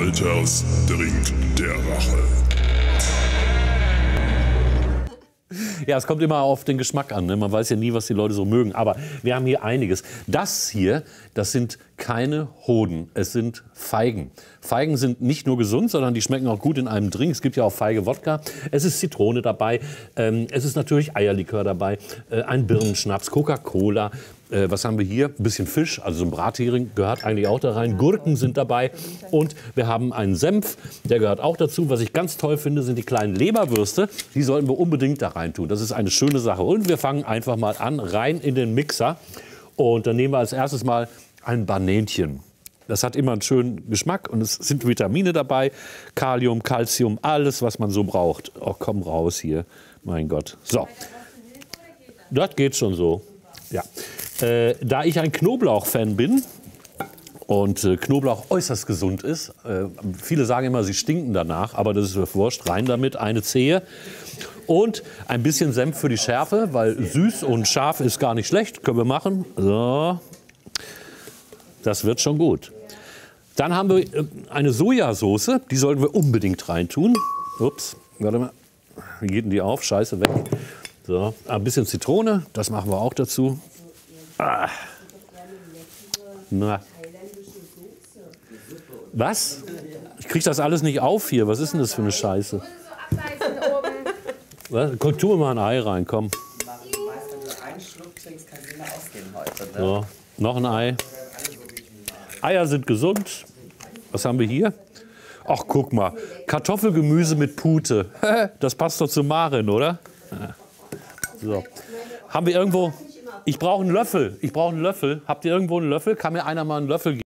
Walters Drink der Rache. Ja, es kommt immer auf den Geschmack an. Ne? Man weiß ja nie, was die Leute so mögen. Aber wir haben hier einiges. Das hier, das sind keine Hoden. Es sind Feigen. Feigen sind nicht nur gesund, sondern die schmecken auch gut in einem Drink. Es gibt ja auch Feige-Wodka. Es ist Zitrone dabei. Es ist natürlich Eierlikör dabei. Ein Birnenschnaps, Coca-Cola. Was haben wir hier? Ein bisschen Fisch, also so ein Brathering gehört eigentlich auch da rein. Gurken sind dabei. Und wir haben einen Senf, der gehört auch dazu. Was ich ganz toll finde, sind die kleinen Leberwürste. Die sollten wir unbedingt da rein tun. Das ist eine schöne Sache. Und wir fangen einfach mal an, rein in den Mixer. Und dann nehmen wir als erstes mal ein Banänchen. Das hat immer einen schönen Geschmack und es sind Vitamine dabei. Kalium, Calcium, alles, was man so braucht. Oh, komm raus hier. Mein Gott. So. Das geht schon so. Ja. Da ich ein Knoblauch-Fan bin und Knoblauch äußerst gesund ist, viele sagen immer, sie stinken danach, aber das ist mir wurscht, rein damit, eine Zehe. Und ein bisschen Senf für die Schärfe, weil süß und scharf ist gar nicht schlecht, können wir machen. So. Das wird schon gut. Dann haben wir eine Sojasauce, die sollten wir unbedingt reintun. Ups, warte mal, wie geht denn die auf? Scheiße, weg. So, ein bisschen Zitrone, das machen wir auch dazu. Ah. Na. Was? Ich krieg das alles nicht auf hier. Was ist denn das für eine Scheiße? Was? Komm, tu mir mal ein Ei rein, komm. So, noch ein Ei. Eier sind gesund. Was haben wir hier? Ach, guck mal. Kartoffelgemüse mit Pute. Das passt doch zu Maren, oder? So. Haben wir irgendwo... Ich brauche einen Löffel. Ich brauche einen Löffel. Habt ihr irgendwo einen Löffel? Kann mir einer mal einen Löffel geben?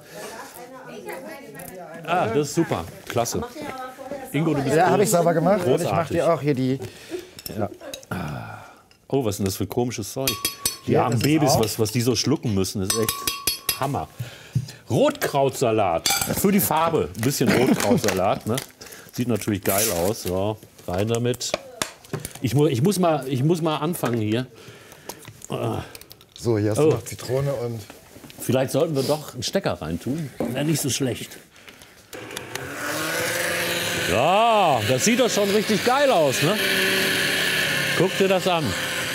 Ah, das ist super. Klasse. Ingo, du bist ja, habe ich sauber gemacht. Großartig. Ich mache dir auch hier die... Ja. Oh, was ist denn das für ein komisches Zeug? Die armen Babys, was die so schlucken müssen, ist echt Hammer. Rotkrautsalat. Für die Farbe. Ein bisschen Rotkrautsalat. Ne? Sieht natürlich geil aus. So, rein damit. Ich muss mal anfangen hier. So, hier hast du noch Zitrone und... Vielleicht sollten wir doch einen Stecker reintun. Wäre nicht so schlecht. Ja, das sieht doch schon richtig geil aus, ne? Guck dir das an.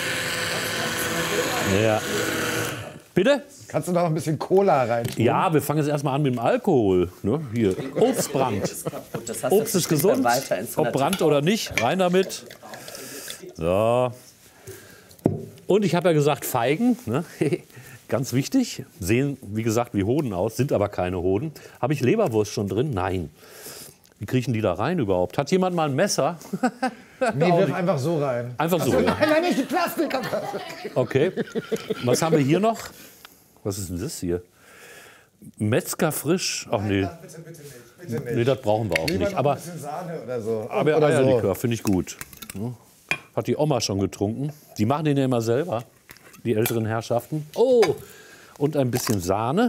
Ja. Bitte? Kannst du noch ein bisschen Cola reintun? Ja, wir fangen jetzt erstmal an mit dem Alkohol. Ne? Hier. Obstbrand. Obst ist gesund, ob Brand oder nicht. Rein damit. So. Und ich habe ja gesagt, Feigen, ne? Ganz wichtig, sehen, wie gesagt, wie Hoden aus, sind aber keine Hoden. Habe ich Leberwurst schon drin? Nein. Wie kriechen die da rein überhaupt? Hat jemand mal ein Messer? Nee, wirf einfach so rein. Einfach so. Nein, nein, nicht die Plastik. Okay. Was haben wir hier noch? Was ist denn das hier? Metzger frisch? Ach nee. Bitte nicht. Nee, das brauchen wir auch Lieber nicht. noch Aber ein bisschen Sahne oder so. Aber oder Eierlikör finde ich gut. Hat die Oma schon getrunken. Die machen den ja immer selber, die älteren Herrschaften. Oh, und ein bisschen Sahne.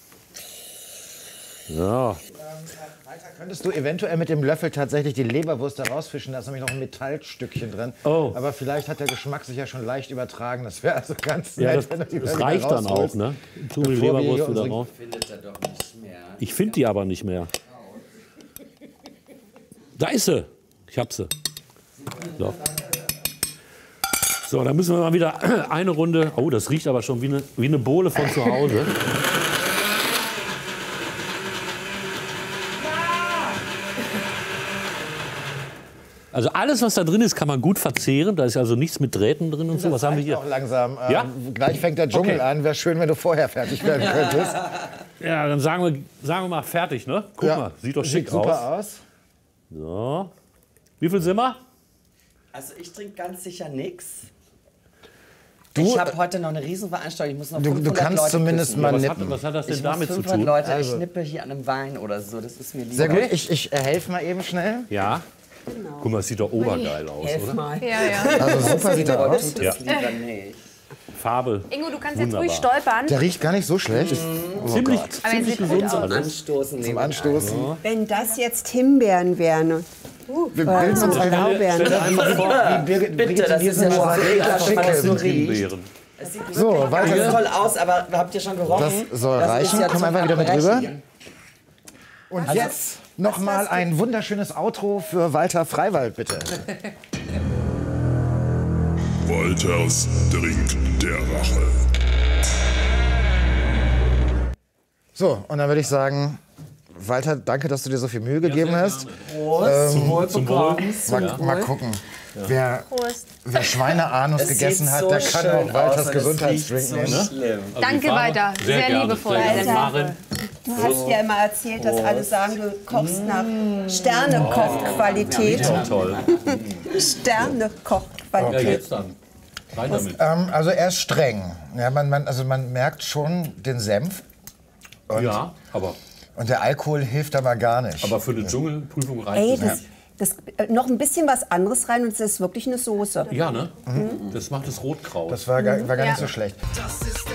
Ja. Könntest du eventuell mit dem Löffel tatsächlich die Leberwurst da rausfischen? Da ist nämlich noch ein Metallstückchen drin. Oh. Aber vielleicht hat der Geschmack sich ja schon leicht übertragen. Das wäre also ganz Ja, nett, wenn du die das Löffel reicht dann auch, rausholst. ne? Tun wir die Bevor wir Leberwurst hier wieder unsere- raus. Findet er doch nicht mehr. Ich finde die aber nicht mehr. Da ist sie. Ich hab sie. So, dann müssen wir mal wieder eine Runde. Oh, das riecht aber schon wie eine Bohle von zu Hause. Also alles, was da drin ist, kann man gut verzehren. Da ist also nichts mit Drähten drin und so. Was haben wir hier? Auch langsam. Ja? Gleich fängt der Dschungel an. Wäre schön, wenn du vorher fertig werden könntest. Ja, dann sagen wir mal fertig, ne? Guck Ja. mal, sieht doch Sieht schick super aus. aus. So. Wie viel sind wir? Also ich trinke ganz sicher nichts. Du- Ich habe heute noch eine Riesenveranstaltung. Ich muss noch Du 500 kannst Leute zumindest küssen. mal Was nippen. hat das denn Ich muss damit zu 500 tun? Leute, Also- ich nippe hier an einem Wein oder so. Das ist mir lieber. Sehr gut. Ich helfe mal eben schnell. Ja. Guck mal, das sieht doch obergeil aus, Helf oder? mal. Ja, ja. Also super sieht er Aber aus. tut das lieber nicht. Farbe. Ingo, du kannst Wunderbar. jetzt ruhig stolpern. Der riecht gar nicht so schlecht. Ziemlich, Aber er ziemlich sieht gut gesund aus. alles. Anstoßen. Zum Anstoßen. Wenn das jetzt Himbeeren wären. Wir bilden uns ein Blaubeeren. Stell dir einfach vor, Bitte, das ist ja schon mal regelhaft, wenn man das nur riecht. Himbeeren. Es sieht So, wirklich weiter. ganz toll aus, aber habt ihr schon gerochen? Das soll reichen. ist ja Komm zum einfach wieder mit Abbrechen. rüber. Und jetzt noch mal ein wunderschönes Outro für Walter Freiwald, bitte. Walters Drink der Rache. So, und dann würde ich sagen, Walter, danke, dass du dir so viel Mühe gegeben hast. Zum Wohl. Mal gucken. Wer Schweineanus gegessen hat, der kann auch Walters Gesundheitsdrink nehmen. Danke, Walter. Sehr liebevoll. Maren. Du hast ja immer erzählt, dass alle sagen, du kochst nach Sternekochqualität. Toll. Ja, Sternekochqualität. jetzt dann. Rein damit. Also er ist streng. Ja, man merkt schon den Senf. Ja, aber Und der Alkohol hilft aber gar nicht. für eine Dschungelprüfung reicht Ey, es. das noch ein bisschen was anderes rein und es ist wirklich eine Soße. Ja, ne? Das macht das Rotkraut. Das war gar nicht so schlecht. Das ist